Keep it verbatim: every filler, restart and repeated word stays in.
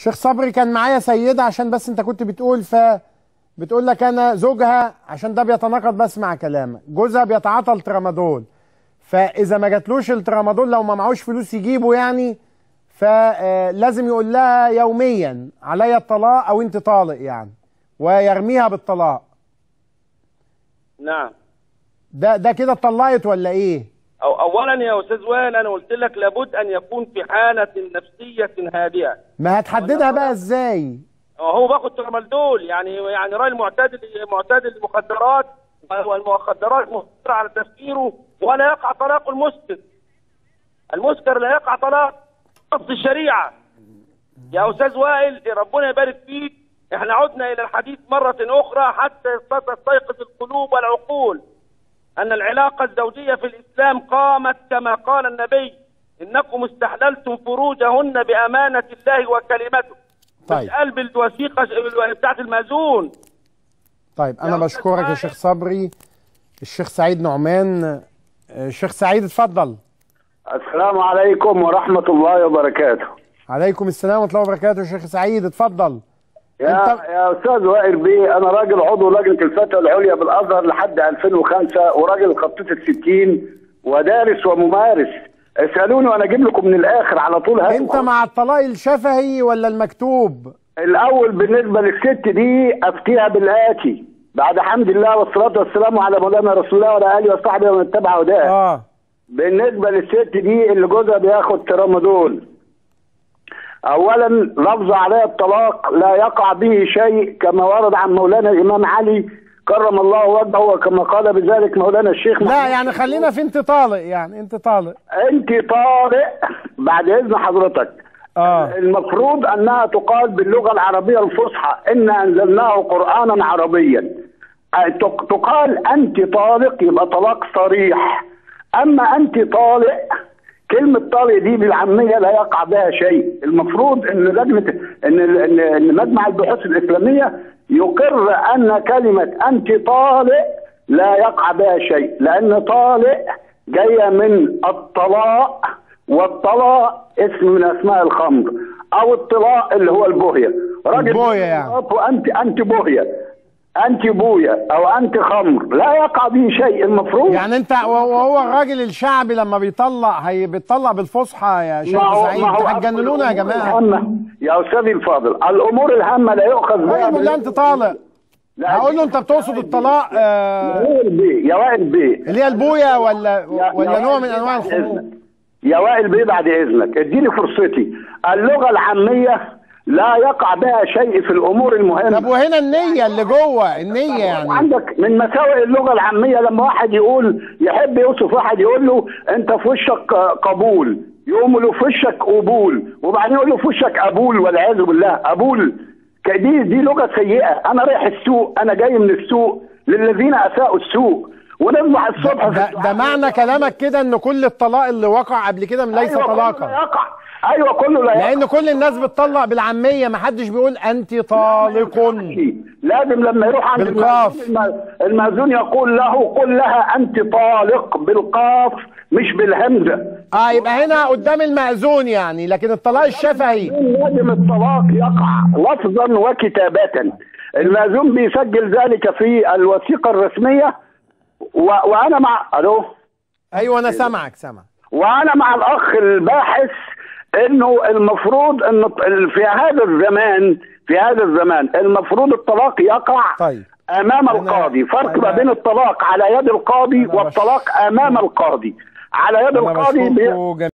شيخ صبري كان معايا سيدة، عشان بس انت كنت بتقول ف بتقول لك انا زوجها، عشان ده بيتناقض بس مع كلامك، جوزها بيتعاطى الترامادول، فاذا ما جاتلوش الترامادول لو ما معهوش فلوس يجيبه يعني، فلازم يقول لها يوميا عليا الطلاق او انت طالق يعني، ويرميها بالطلاق. نعم. ده ده كده اتطلقت ولا ايه؟ أو اولا يا استاذ وائل، انا قلت لك لابد ان يكون في حاله نفسيه هادئه. ما هتحددها بقى ازاي؟ هو باخد ترامادول يعني يعني راجل معتدل معتدل المخدرات، والمخدرات مؤثره على تفكيره، ولا يقع طلاق المسكر. المسكر لا يقع طلاق نص الشريعه. يا استاذ وائل ربنا يبارك فيك، احنا عدنا الى الحديث مره اخرى حتى تستيقظ القلوب والعقول ان العلاقه الزوجيه في الاسلام قامت كما قال النبي: انكم استحللتم فروجهن بامانه الله وكلمته. طيب. مش قلب الوثيقه بتاعت المأذون. طيب انا بشكرك يا شيخ صبري. الشيخ سعيد نعمان. الشيخ سعيد اتفضل. السلام عليكم ورحمه الله وبركاته. عليكم السلام ورحمه الله وبركاته يا شيخ سعيد اتفضل. يا انت... يا استاذ وائل بيه، انا راجل عضو لجنه الفتوى العليا بالازهر لحد ألفين وخمسة، وراجل خطيت الستين ودارس وممارس. اسالوني وانا اجيب لكم من الاخر على طول. انت مع الطلاق الشفهي ولا المكتوب؟ الاول بالنسبه للست دي افتيها بالاتي: بعد حمد الله والصلاه والسلام على مولانا رسول الله وعلى اله وصحبه ومن اتبع هداه. اه بالنسبه للست دي اللي جوزها بياخد ترامادول، اولا لفظ عليه الطلاق لا يقع به شيء كما ورد عن مولانا الامام علي كرم الله وجهه، وكما قال بذلك مولانا الشيخ. لا يعني خلينا في انت طالق، يعني انت طالق انت طالق بعد اذن حضرتك. اه المفروض انها تقال باللغه العربيه الفصحى: انا انزلناه قرانا عربيا. تقال انت طالق يبقى طلاق صريح. اما انت طالق، كلمة طالق دي بالعامية لا يقع بها شيء. المفروض ان لجنة ان ان ان مجمع البحوث الاسلامية يقر ان كلمة انت طالق لا يقع بها شيء، لان طالق جاية من الطلاق، والطلاق اسم من اسماء الخمر، او الطلاق اللي هو البوهية. راجل بوهية يعني. وانت انت بوهية، انت بويا او انت خمر، لا يقع به شيء. المفروض يعني انت وهو الراجل الشعبي لما بيطلق هي بيطلق بالفصحى يا شيخ سعيد؟ هتجننونا يا جماعه. يا استاذي الفاضل، الامور الهامه لا يؤخذ بها. طيب لا انت طالق، هقول له انت بتقصد الطلاق آه يا وائل بيه يا وائل بيه اللي هي البويا ولا ولا نوع من انواع الخمور؟ يا وائل بيه بعد اذنك اديني فرصتي. اللغه العاميه لا يقع بها شيء في الامور المهمه. طب وهنا النيه اللي جوه النيه يعني عندك من مساوئ اللغه العاميه لما واحد يقول يحب يوصف واحد يقول له انت في وشك قبول، يقوم له في وشك قبول، وبعدين يقول له في وشك ابول والعياذ بالله. ابول دي دي لغه سيئه. انا رايح السوق، انا جاي من السوق للذين اساءوا السوق، ونطلع الصبح. ده, ده معنى كلامك كده ان كل الطلاق اللي وقع قبل كده ليس أيوة طلاقا؟ كله لا يقع. ايوه كله لا يقع، لان كل الناس بتطلق بالعاميه، ما حدش بيقول انت طالق. لازم لما يروح عند بالقاف المأذون يقول له قل لها انت طالق بالقاف مش بالهمزه. اه يبقى هنا قدام المأذون يعني، لكن الطلاق الشفهي لازم الطلاق يقع لفظا وكتابه. المأذون بيسجل ذلك في الوثيقه الرسميه. و... وانا مع الو ايوه انا سامعك سامع وانا مع الاخ الباحث انه المفروض ان في هذا الزمان في هذا الزمان المفروض الطلاق يقع طيب. امام القاضي. فرق ما بين الطلاق على يد القاضي والطلاق امام القاضي. على يد القاضي